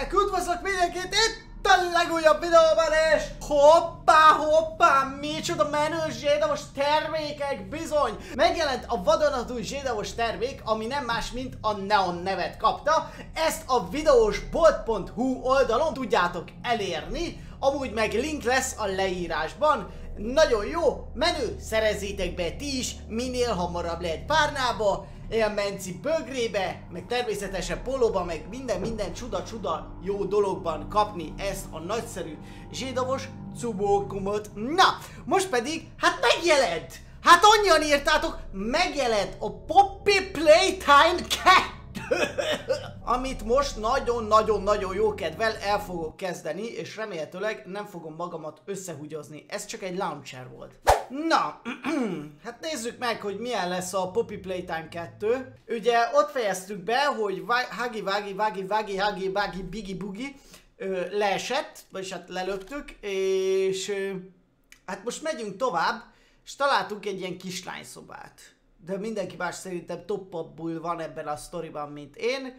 emberek! Üdvözlök mindenkit itt a legújabb videóban, és hoppá, micsoda menő zsédavos termékek, bizony! Megjelent a vadonatúj zsédavos termék, ami nem más, mint a Neon nevet kapta. Ezt a videósbolt.hu oldalon tudjátok elérni, amúgy meg link lesz a leírásban. Nagyon jó, menő, szerezzétek be ti is, minél hamarabb lehet párnába, ilyen menci bögrébe, meg természetesen pólóba, meg minden csuda jó dologban kapni ezt a nagyszerű zsédavos cubókumot. Na, most pedig, hát megjelent! Hát annyian írtátok, megjelent a Poppy Playtime 2! Amit most nagyon jó kedvel el fogok kezdeni, és remélhetőleg nem fogom magamat összehugyozni. Ez csak egy launcher volt. Na, hát nézzük meg, hogy milyen lesz a Poppy Playtime 2. Ugye ott fejeztük be, hogy Huggy Biggy Boogie leesett, vagyis hát lelöktük, és hát most megyünk tovább, és találtunk egy ilyen kislányszobát. De mindenki más szerintem toppabbul van ebben a sztoriban, mint én.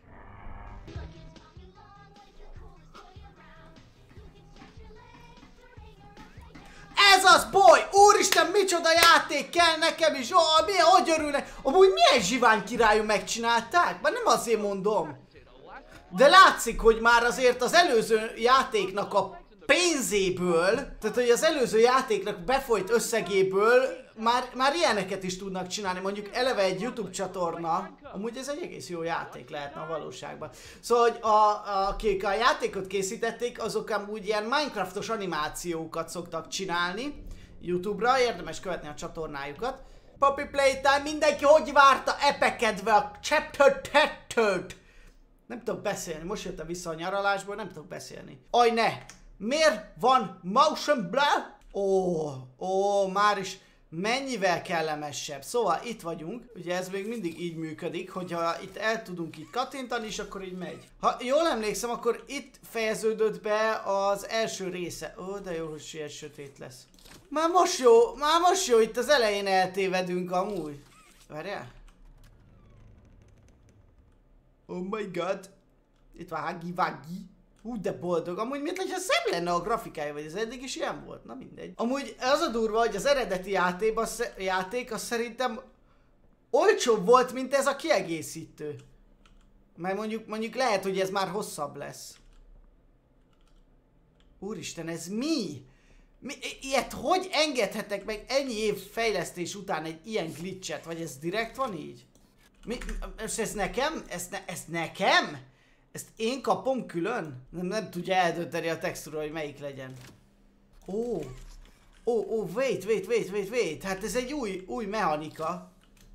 Ez az, boy! Úristen, micsoda játék kell nekem is! Milyen, hogy örülnek! Amúgy milyen zsivány királyú megcsinálták? Már nem azért mondom. De látszik, hogy már azért az előző játéknak a pénzéből, tehát hogy az előző játéknak befolyt összegéből már ilyeneket is tudnak csinálni, mondjuk eleve egy YouTube csatorna, amúgy ez egy egész jó játék lehetne a valóságban. Szóval, hogy akik a játékot készítették, azok amúgy ilyen Minecraftos animációkat szoktak csinálni YouTube-ra, érdemes követni a csatornájukat. Poppy Playtime, mindenki hogy várta epekedve a Chapter 2-t? Nem tudok beszélni, most jöttem vissza a nyaralásból, nem tudok beszélni. Aj ne! Miért van motion blur? Ó, már is mennyivel kellemesebb. Szóval itt vagyunk, ugye ez még mindig így működik, hogyha itt el tudunk itt kattintani, és akkor így megy. Ha jól emlékszem, akkor itt fejeződött be az első része. Ó, de jó, hogy ilyen sötét lesz. Már most jó, itt az elején eltévedünk amúgy. Várjál? Oh my god. Itt van Huggy Wuggy. Hú, de boldog. Amúgy miért hogyha szebb lenne a grafikája, vagy ez eddig is ilyen volt? Na mindegy. Amúgy az a durva, hogy az eredeti játék az szerintem olcsóbb volt, mint ez a kiegészítő. Mert mondjuk lehet, hogy ez már hosszabb lesz. Úristen, ez mi? Ilyet hogy engedhetek meg ennyi év fejlesztés után egy ilyen glitchet? Vagy ez direkt van így? Ez nekem? Ez nekem? Ezt én kapom külön? Nem tudja eldönteni a textúra, hogy melyik legyen. Wait. Hát ez egy új mechanika.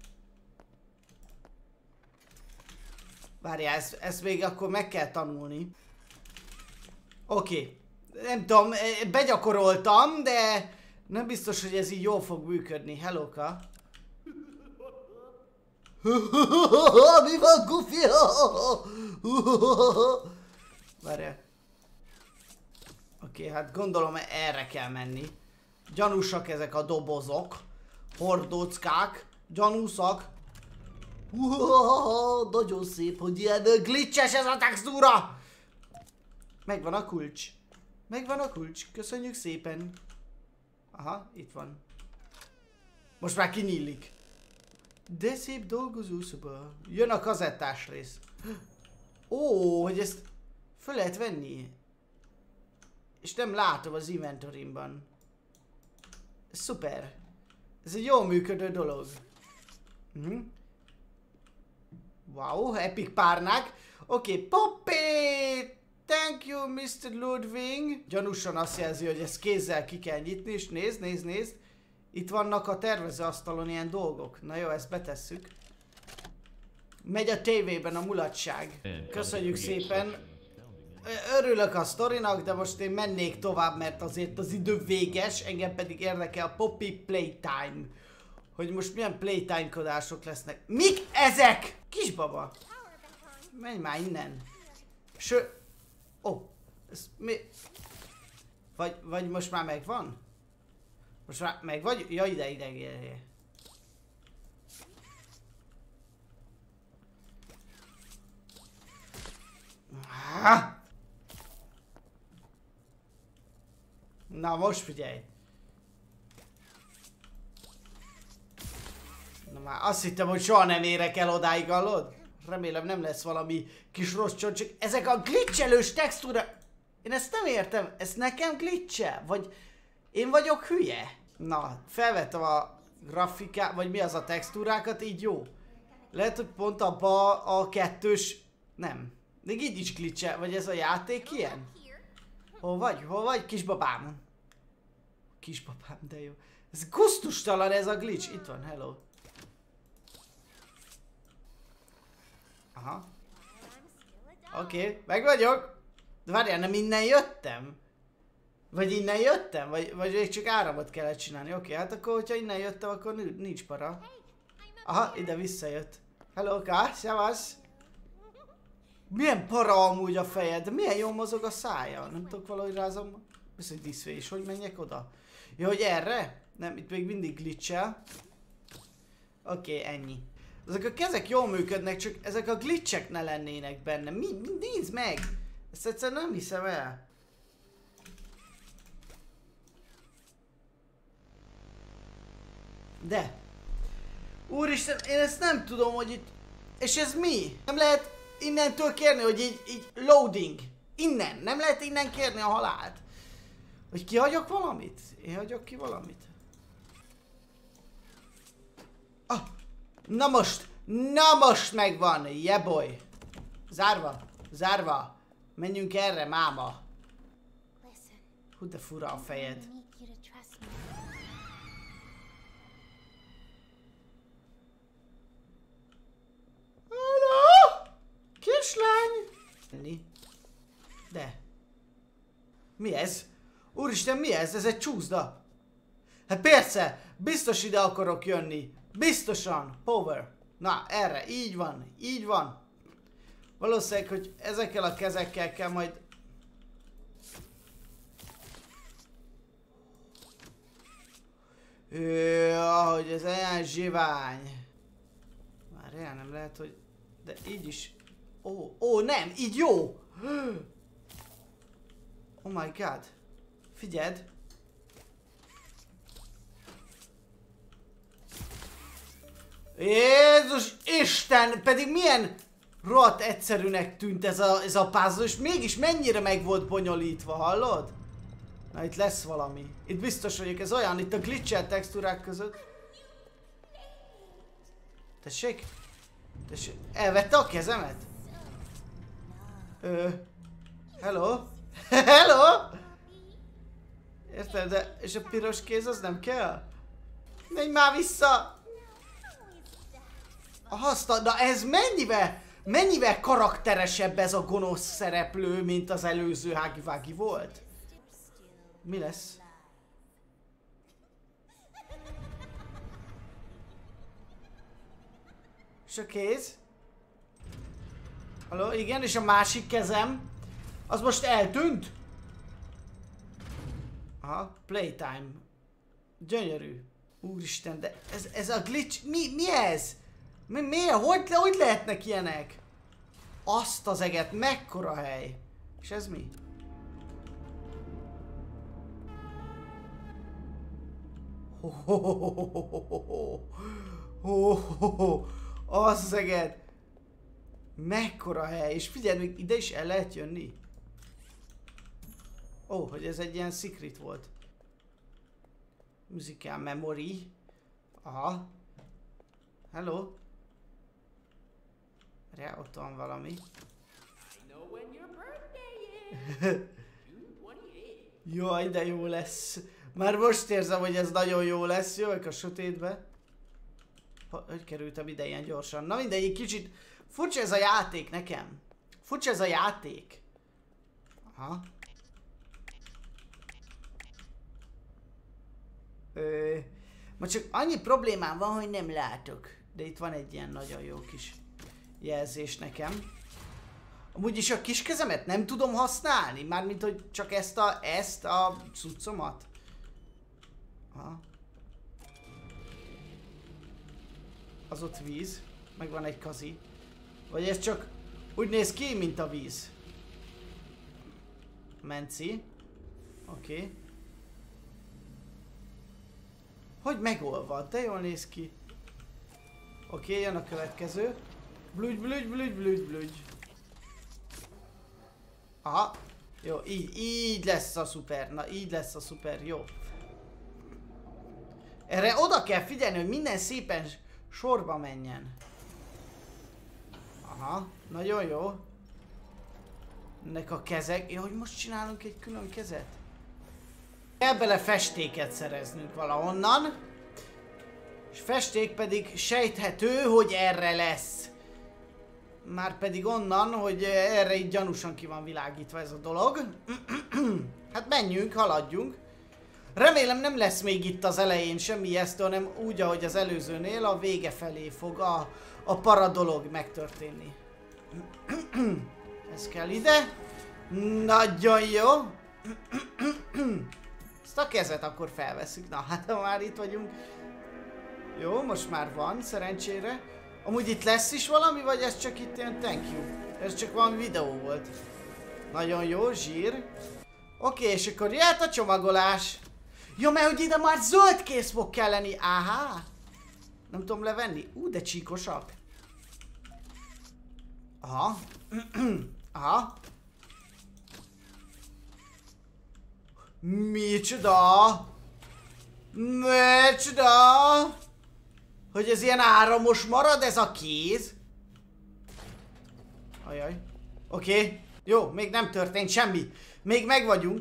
Várjál, ezt még akkor meg kell tanulni. Oké. Nem tudom, begyakoroltam, de nem biztos, hogy ez így jól fog működni. Hellóka. Mi van, Goofy? Várjál. Oké, hát gondolom erre kell menni. Gyanúsak ezek a dobozok. Hordóckák. Gyanúszak. Nagyon szép, hogy ilyen glitches ez a textúra. Megvan a kulcs. Köszönjük szépen. Aha, itt van. Most már kinyílik. De szép dolgozószoba. Jön a kazettás rész. Hogy ezt föl lehet venni. És nem látom az inventorimban. Szuper. Ez egy jól működő dolog. Wow, epic párnák. Oké, Poppy! Thank you, Mr. Ludwig. Gyanúsan azt jelzi, hogy ezt kézzel ki kell nyitni, és nézd. Itt vannak a tervezőasztalon ilyen dolgok. Na jó, ezt betesszük. Megy a tévében a mulatság. Köszönjük szépen. Örülök a sztorinak, de most én mennék tovább, mert azért az idő véges. Engem pedig érdekel a Poppy Playtime. Hogy most milyen playtime-kodások lesznek. Mik ezek? Kisbaba. Menj már innen. Ez mi? Vagy most már megvan? Most már meg vagy? Ja, ide. Na most figyelj. Na már azt hittem, hogy soha nem érek el odáig, hallod? Remélem nem lesz valami kis rossz csontsik. Ezek a glitchelős textúra... Én ezt nem értem. Ez nekem glitche? Vagy én vagyok hülye? Na, felvettem a grafikát, vagy mi az a textúrákat, így jó. Lehet, hogy pont abba a kettős... Nem. Még így is glitche. Vagy ez a játék ilyen? Hol vagy? Hol vagy, kisbabám? Kisbabám, de jó. Ez gusztustalan ez a glitch. Itt van, hello. Aha. Oké, meg vagyok. De várjál, nem innen jöttem? Vagy innen jöttem? Vagy még csak áramot kellett csinálni. Oké, hát akkor, hogyha innen jöttem, akkor nincs para. Aha, ide visszajött. Hello, Ká, szevasz. Milyen para amúgy a fejed, de milyen jól mozog a szája. Nem tudok valahogy rázom. Viszont diszvé is, hogy menjek oda? Ja, hogy erre? Nem, itt még mindig glitchel. Oké, ennyi. Ezek a kezek jól működnek, csak ezek a glitchek ne lennének benne. Nézd meg! Ezt egyszerűen nem hiszem el. De. Úristen, én ezt nem tudom, hogy itt... És ez mi? Nem lehet innentől kérni, hogy így loading. Innen. Nem lehet innen kérni a halált. Hogy kihagyok valamit? Én hagyok ki valamit. Ah! Na most megvan, yeah boy. Zárva, zárva. Menjünk erre, máma. Hú, de fura a fejed. Hello? Kislány? De. Mi ez? Úristen, mi ez? Ez egy csúszda. Hát persze, biztos ide akarok jönni. Biztosan. Power. Na, erre. Így van. Így van. Valószínűleg, hogy ezekkel a kezekkel kell majd... Hogy ez olyan zsivány. Már el nem lehet, hogy... De így is... Ó, nem! Így jó! Oh my god. Figyeld. Jézus Isten! Pedig milyen rohadt egyszerűnek tűnt ez a puzzle, és mégis mennyire meg volt bonyolítva, hallod? Na itt lesz valami. Itt biztos vagyok, ez olyan, itt a glitchelt textúrák között. Tessék? Tessék? Elvette a kezemet? Hello? Hello? Érted, de és a piros kéz az nem kell? Menj már vissza! Aha, na ez mennyivel karakteresebb ez a gonosz szereplő, mint az előző Hagi-Wagi volt? Mi lesz? És a kéz? Halló, igen, és a másik kezem? Az most eltűnt? Aha, playtime. Gyönyörű. Úristen, de ez a glitch, mi ez? Miért? Hogy lehetnek ilyenek? Azt az eget, mekkora hely. És ez mi? Az az eget. Mekkora hely. És figyelj, még ide is el lehet jönni. Hogy ez egy ilyen secret volt. Musical memory. Aha. Hello. Ott van valami. Jaj, de jó lesz. Már most érzem, hogy ez nagyon jó lesz. Jövök a sötétbe. Hogy kerültem ide ilyen gyorsan? Na mindegy, kicsit furcsa ez a játék nekem. Furcsa ez a játék. Aha. Ma csak annyi problémám van, hogy nem látok. De itt van egy ilyen nagyon jó kis jelzés nekem. Amúgy is a kis kezemet nem tudom használni, mármint hogy csak ezt a cuccomat. Aha. Az ott víz, meg van egy kazi. Vagy ez csak úgy néz ki, mint a víz. Menci. Oké. Hogy megolvad? De jól néz ki. Oké, jön a következő. Blügy, blügy, blügy, blügy, blügy. Aha. Jó, így lesz a szuper. Na, így lesz a szuper, jó. Erre oda kell figyelni, hogy minden szépen sorba menjen. Aha, nagyon jó. Ennek a kezek. Ja, hogy most csinálunk egy külön kezet? Kell bele festéket szereznünk valahonnan. És festék pedig sejthető, hogy erre lesz. Márpedig onnan, hogy erre így gyanúsan ki van világítva ez a dolog. Hát menjünk, haladjunk. Remélem nem lesz még itt az elején semmi ijesztő, hanem úgy, ahogy az előzőnél a vége felé fog a para dolog megtörténni. Ez kell ide. Nagyon jó. Ezt a kezet akkor felveszünk. Na hát, ha már itt vagyunk. Jó, most már van, szerencsére. Amúgy itt lesz is valami, vagy ez csak itt ilyen thank you? Ez csak valami videó volt. Nagyon jó, zsír. Oké, és akkor jöhet a csomagolás. Jó, mert hogy ide már zöld kész fog kelleni. Áhá. Nem tudom levenni. De csíkosak. Aha. Aha. Micsoda? Micsoda? Hogy ez ilyen áramos marad ez a kéz? Ajaj. Oké. Jó, még nem történt semmi. Még meg vagyunk.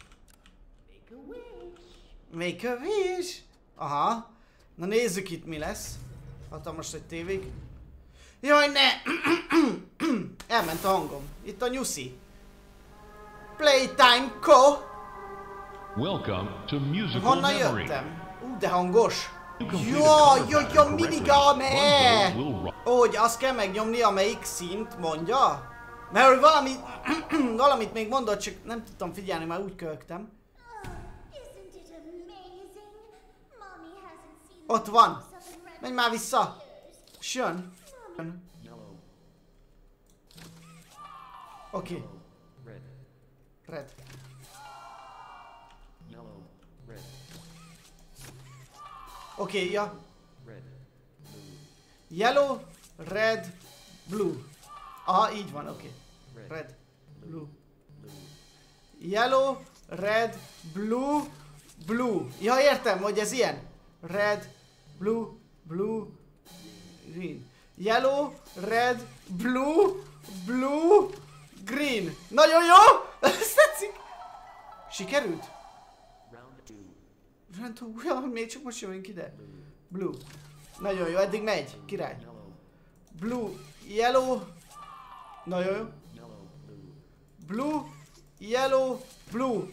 Make a wish. Aha. Na nézzük itt mi lesz. Hatalmas egy tévék. Jaj, ne! Elment a hangom. Itt a nyuszi. Playtime Co. Welcome to musical Honnan memory. jöttem? De hangos. Jaj, minigame! Hogy azt kell megnyomni, amelyik szint mondja? Mert hogy valamit még mondott, csak nem tudtam figyelni, már úgy kölgtem. Ott van. Menj már vissza. Jön. Oké. Red. Oké, ja. Yellow, red, blue. Aha, így van, oké. Red, blue. Yellow, red, blue, blue. Ja, értem, hogy ez ilyen. Red, blue, blue, green. Yellow, red, blue, blue, green. Nagyon jó! Ez tetszik! Sikerült? Round 2. Ja, még csak most jövünk ide. Blue. Nagyon jó, eddig megy. Király. Blue, yellow. Nagyon jó. Blue, yellow, blue.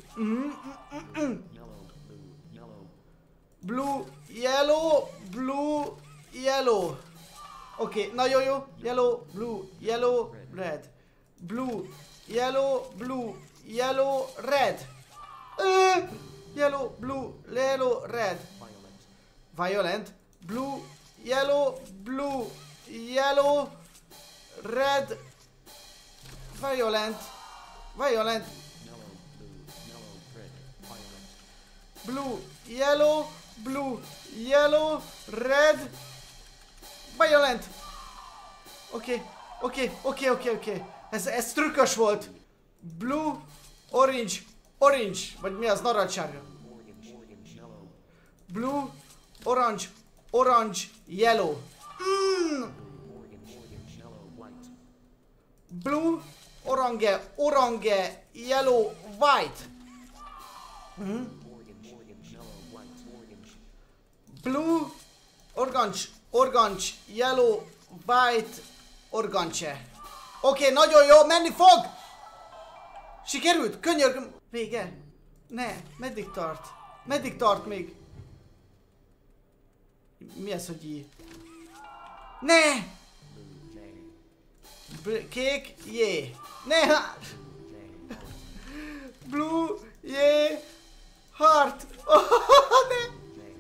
Blue, yellow, blue, yellow. Oké, nagyon jó. Yellow, blue, yellow, red. Blue, yellow, blue, yellow, red. Yellow, blue, yellow, red. Violent. Blue, yellow, blue, yellow, red. Violent. Violent. Blue, yellow, blue, yellow, red. Violent. Oké. Ez trükkös volt. Blue, orange, orange. Vagy mi az? Narancssárga. Blue, orange, orange, yellow. Blue, orange, orange, yellow, white. Blue, orange, orange, yellow, white, orange. Oké, nagyon jó, menni fog! Sikerült? Könyörgöm. Vége? Ne, meddig tart? Meddig tart még? Mi ez, hogy így? Ne! Kék, jé. Ne! Blue, jé. Heart. Oh, ne!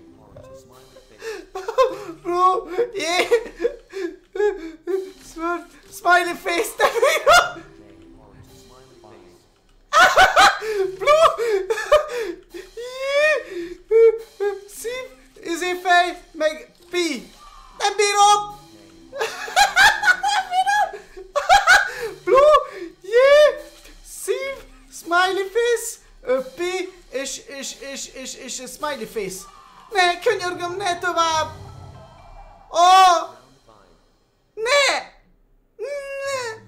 Blue, jé. Smiley face, te még! Blue! See? Is és smiley face. Ne, könyörgöm, ne tovább! Oh! Ne! Ne!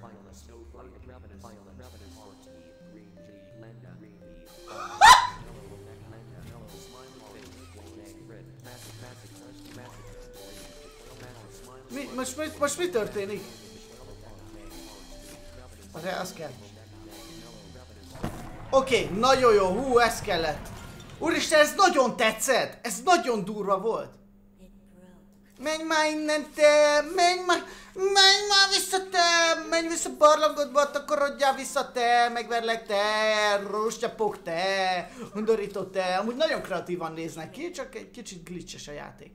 Most mi történik? Az kell. Oké, nagyon jó, hú, ez kellett. Úristen, ez nagyon tetszett! Ez nagyon durva volt! Menj már innen te! Menj már vissza te! Menj vissza barlangodba, takarodjál vissza te! Megverlek te! Róstyapok te! Undorító te! Amúgy nagyon kreatívan néznek ki, csak egy kicsit glitches a játék.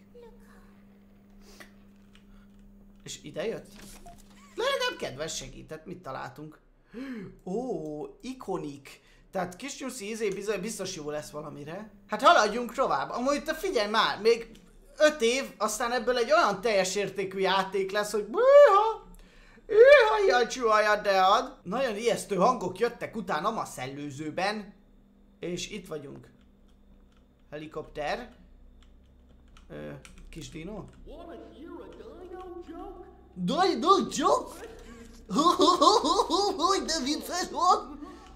És ide jött? Legalább kedves segített, mit találtunk? Ó, ikonik. Tehát kis nyuszi biztos jó lesz valamire. Hát haladjunk tovább. Amúgy te figyelj már, még 5 év, aztán ebből egy olyan teljes értékű játék lesz, hogy jaj, csúhajad, de ad. Nagyon ijesztő hangok jöttek utánam a szellőzőben. És itt vagyunk. Helikopter. Kis dino? Dino joke? Hogy de vicces volt!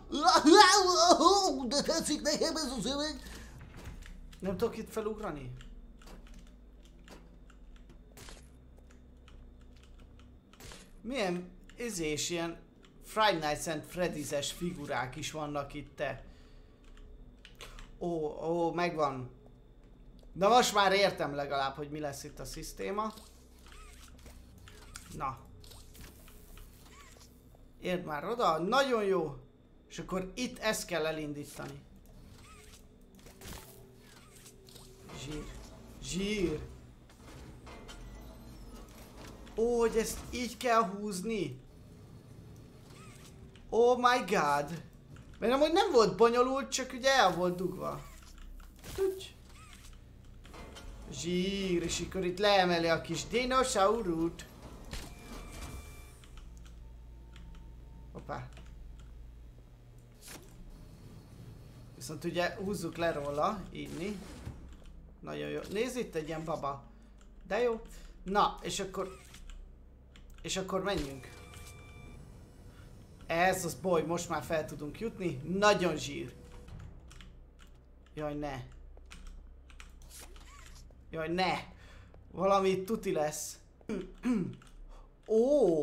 De tetszik nekem ez a szöveg! Nem tudok itt felugrani? Milyen izés, ilyen Friday Nights and Freddy's-es figurák is vannak itt te. Ó, megvan. De most már értem legalább, hogy mi lesz itt a szisztéma. Na. Érd már oda, nagyon jó. És akkor itt ezt kell elindítani. Zsír. Ó, hogy ezt így kell húzni. Oh my god. Mert amúgy nem volt bonyolult, csak ugye el volt dugva. Zsír, és akkor itt leemeli a kis dinosaurút. Hoppá. Viszont ugye húzzuk le róla, így. Nagyon jó. Nézd, itt egy ilyen baba. De jó. Na, és akkor menjünk. Ez az boly, most már fel tudunk jutni. Nagyon zsír. Jaj, ne. Jaj, ne. Valami tuti lesz. Ó.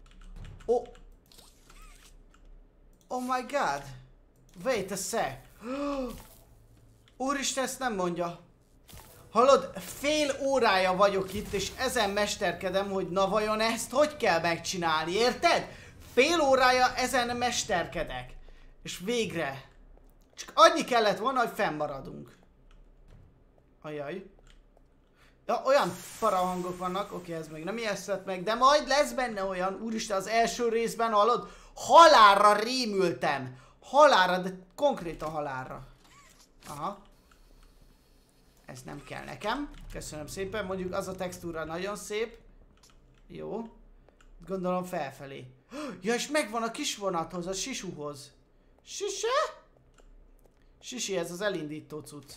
Oh my god. Wait a sec. Úristen, ezt nem mondja. Hallod, fél órája vagyok itt, és ezen mesterkedem, hogy na vajon ezt hogy kell megcsinálni, érted? Fél órája ezen mesterkedek. És végre. Csak annyi kellett volna, hogy fennmaradunk. Ajaj. Ja, olyan parahangok vannak, oké, ez még nem ijesztett meg, de majd lesz benne olyan, úristen, az első részben hallod, halálra rémültem. Halálra, de konkrétan halálra. Aha. Ez nem kell nekem. Köszönöm szépen, mondjuk az a textúra nagyon szép. Jó. Gondolom felfelé. Ja, és megvan a kis vonathoz, a sisuhoz. Sise? Sisi, ez az elindító cucc.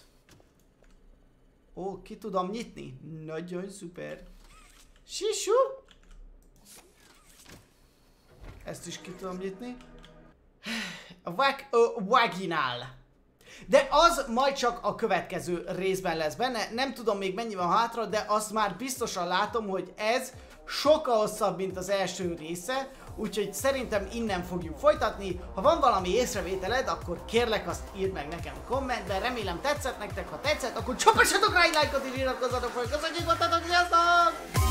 Ó, ki tudom nyitni? Nagyon szuper. Sisu? Ezt is ki tudom nyitni. A vaginál. De az majd csak a következő részben lesz benne. Nem tudom még mennyi van hátra, de azt már biztosan látom, hogy ez sokkal hosszabb, mint az első része. Úgyhogy szerintem innen fogjuk folytatni. Ha van valami észrevételed, akkor kérlek azt írd meg nekem kommentben. Remélem tetszett nektek, ha tetszett, akkor csapassatok rá egy lájkot és iratkozzatok fel. Köszönjük, hogy voltatok, sziasztok!